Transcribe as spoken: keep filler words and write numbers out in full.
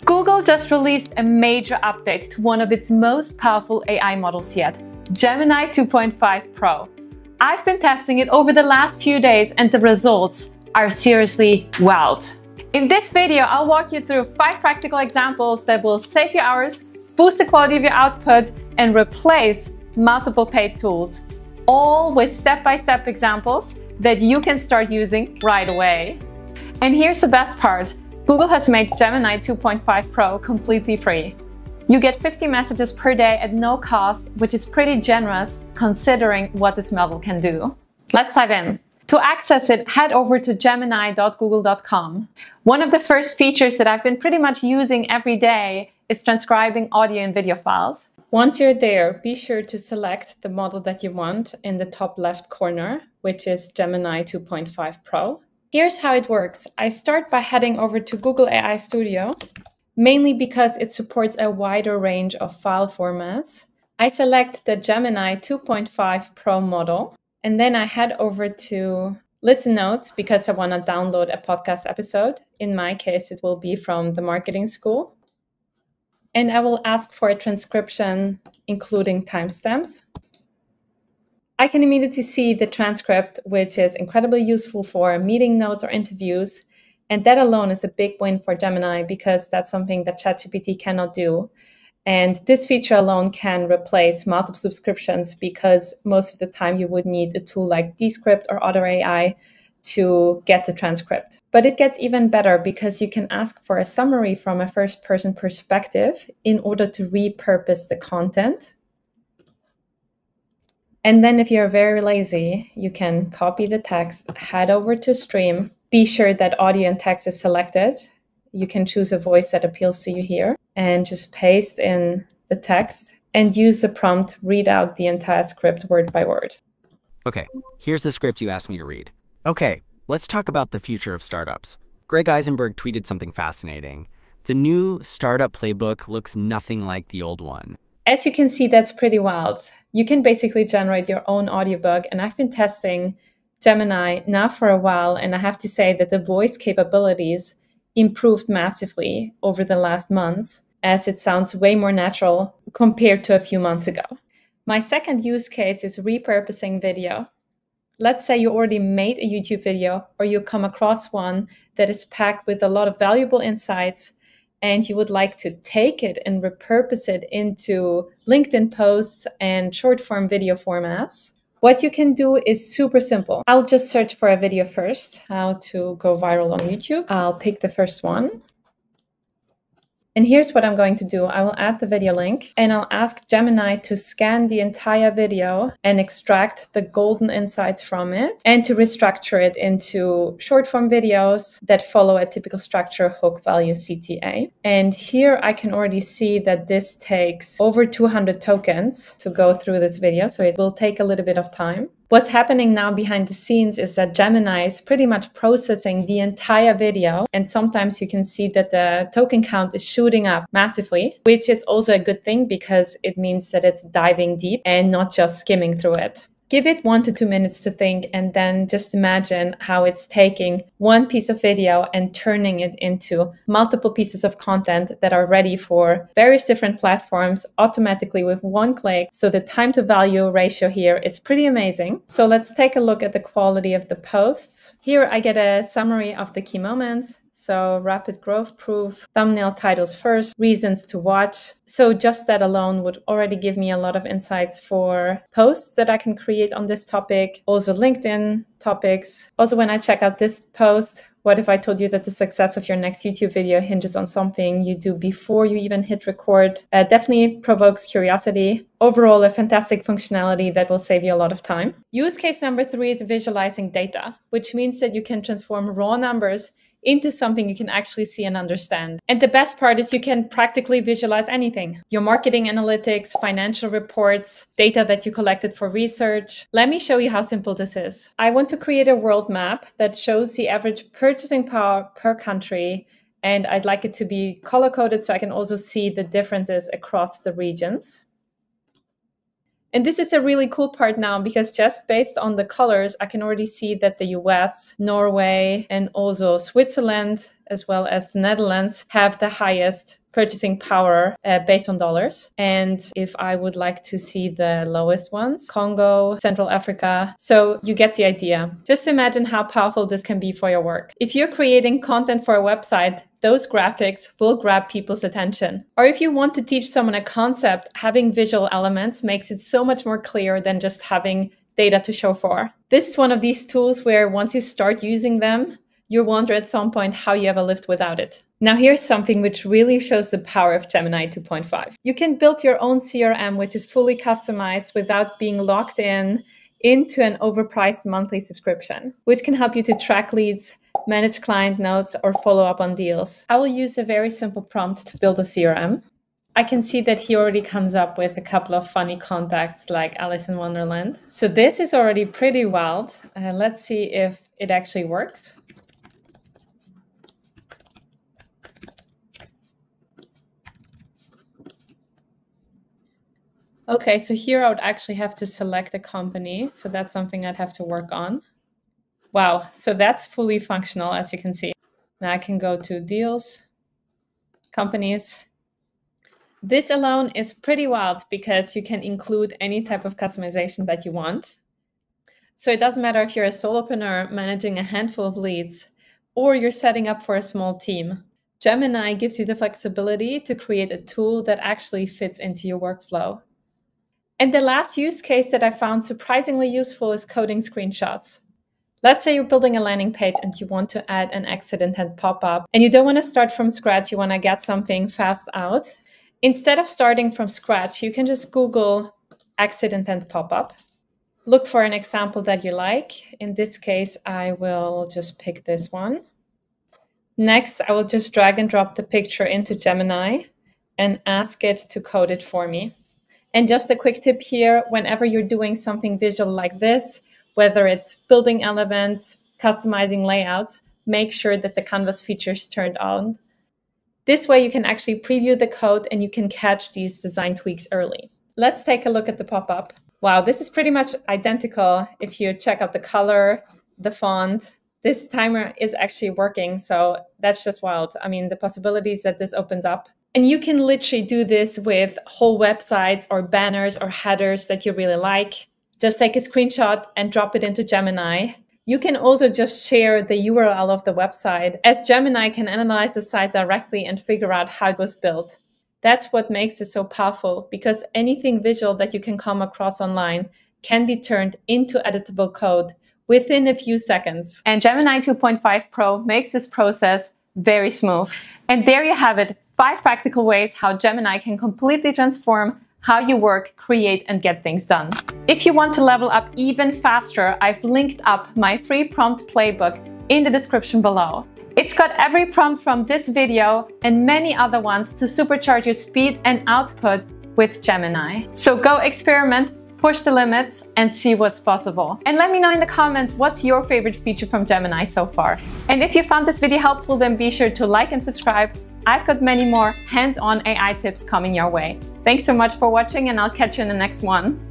Google just released a major update to one of its most powerful A I models yet, Gemini two point five Pro. I've been testing it over the last few days and the results are seriously wild. In this video, I'll walk you through five practical examples that will save you hours, boost the quality of your output, and replace multiple paid tools, all with step-by-step examples that you can start using right away. And here's the best part. Google has made Gemini two point five Pro completely free. You get fifty messages per day at no cost, which is pretty generous considering what this model can do. Let's dive in. To access it, head over to gemini dot google dot com. One of the first features that I've been pretty much using every day is transcribing audio and video files. Once you're there, be sure to select the model that you want in the top left corner, which is Gemini two point five Pro. Here's how it works. I start by heading over to Google A I Studio, mainly because it supports a wider range of file formats. I select the Gemini two point five Pro model, and then I head over to Listen Notes because I want to download a podcast episode. In my case, it will be from the marketing school. And I will ask for a transcription, including timestamps. I can immediately see the transcript, which is incredibly useful for meeting notes or interviews. And that alone is a big win for Gemini because that's something that ChatGPT cannot do. And this feature alone can replace multiple subscriptions because most of the time you would need a tool like Descript or other A I to get the transcript. But it gets even better because you can ask for a summary from a first-person perspective in order to repurpose the content. And then if you're very lazy, you can copy the text, head over to Stream, be sure that audio and text is selected. You can choose a voice that appeals to you here and just paste in the text and use the prompt, read out the entire script word by word. Okay, here's the script you asked me to read. Okay, let's talk about the future of startups. Greg Eisenberg tweeted something fascinating. The new startup playbook looks nothing like the old one. As you can see, that's pretty wild. You can basically generate your own audiobook, and I've been testing Gemini now for a while, and I have to say that the voice capabilities improved massively over the last months, as it sounds way more natural compared to a few months ago. My second use case is repurposing video. Let's say you already made a YouTube video or you come across one that is packed with a lot of valuable insights and you would like to take it and repurpose it into LinkedIn posts and short form video formats. What you can do is super simple. I'll just search for a video first, how to go viral on YouTube. I'll pick the first one. And here's what I'm going to do. I will add the video link and I'll ask Gemini to scan the entire video and extract the golden insights from it and to restructure it into short form videos that follow a typical structure, hook, value, C T A. And here I can already see that this takes over two hundred tokens to go through this video. So it will take a little bit of time. What's happening now behind the scenes is that Gemini is pretty much processing the entire video. And sometimes you can see that the token count is shooting up massively, which is also a good thing because it means that it's diving deep and not just skimming through it. Give it one to two minutes to think and then just imagine how it's taking one piece of video and turning it into multiple pieces of content that are ready for various different platforms automatically with one click. So the time to value ratio here is pretty amazing. So let's take a look at the quality of the posts. Here I get a summary of the key moments. So rapid growth proof, thumbnail titles first, reasons to watch. So just that alone would already give me a lot of insights for posts that I can create on this topic. Also LinkedIn topics. Also when I check out this post, what if I told you that the success of your next YouTube video hinges on something you do before you even hit record? Uh, definitely provokes curiosity. Overall, a fantastic functionality that will save you a lot of time. Use case number three is visualizing data, which means that you can transform raw numbers into something you can actually see and understand. And the best part is you can practically visualize anything. Your marketing analytics, financial reports, data that you collected for research. Let me show you how simple this is. I want to create a world map that shows the average purchasing power per country. And I'd like it to be color-coded so I can also see the differences across the regions. And this is a really cool part now because just based on the colors, I can already see that the U S, Norway, and also Switzerland as well as the Netherlands have the highest purchasing power uh, based on dollars. And if I would like to see the lowest ones, Congo, Central Africa. So you get the idea. Just imagine how powerful this can be for your work. If you're creating content for a website, those graphics will grab people's attention. Or if you want to teach someone a concept, having visual elements makes it so much more clear than just having data to show for. This is one of these tools where once you start using them, you'll wonder at some point how you ever lived without it. Now here's something which really shows the power of Gemini two point five. You can build your own C R M, which is fully customized without being locked in into an overpriced monthly subscription, which can help you to track leads, manage client notes, or follow up on deals. I will use a very simple prompt to build a C R M. I can see that he already comes up with a couple of funny contacts like Alice in Wonderland. So this is already pretty wild. Uh, let's see if it actually works. Okay, so here I would actually have to select a company. So that's something I'd have to work on. Wow, so that's fully functional, as you can see. Now I can go to deals, companies. This alone is pretty wild because you can include any type of customization that you want. So it doesn't matter if you're a solopreneur managing a handful of leads or you're setting up for a small team. Gemini gives you the flexibility to create a tool that actually fits into your workflow. And the last use case that I found surprisingly useful is coding screenshots. Let's say you're building a landing page and you want to add an exit intent pop-up and you don't want to start from scratch, you want to get something fast out. Instead of starting from scratch, you can just Google exit intent pop-up. Look for an example that you like. In this case, I will just pick this one. Next, I will just drag and drop the picture into Gemini and ask it to code it for me. And just a quick tip here, whenever you're doing something visual like this, whether it's building elements, customizing layouts, make sure that the canvas feature is turned on. This way you can actually preview the code and you can catch these design tweaks early. Let's take a look at the pop-up. Wow, this is pretty much identical. If you check out the color, the font, this timer is actually working. So that's just wild. I mean, the possibilities that this opens up. And you can literally do this with whole websites or banners or headers that you really like. Just take a screenshot and drop it into Gemini. You can also just share the U R L of the website, as Gemini can analyze the site directly and figure out how it was built. That's what makes it so powerful, because anything visual that you can come across online can be turned into editable code within a few seconds. And Gemini two point five Pro makes this process very smooth. And there you have it. Five practical ways how Gemini can completely transform how you work, create, and get things done. If you want to level up even faster, I've linked up my free prompt playbook in the description below. It's got every prompt from this video and many other ones to supercharge your speed and output with Gemini. So go experiment, push the limits, and see what's possible. And let me know in the comments what's your favorite feature from Gemini so far. And if you found this video helpful, then be sure to like and subscribe. I've got many more hands-on A I tips coming your way. Thanks so much for watching, and I'll catch you in the next one.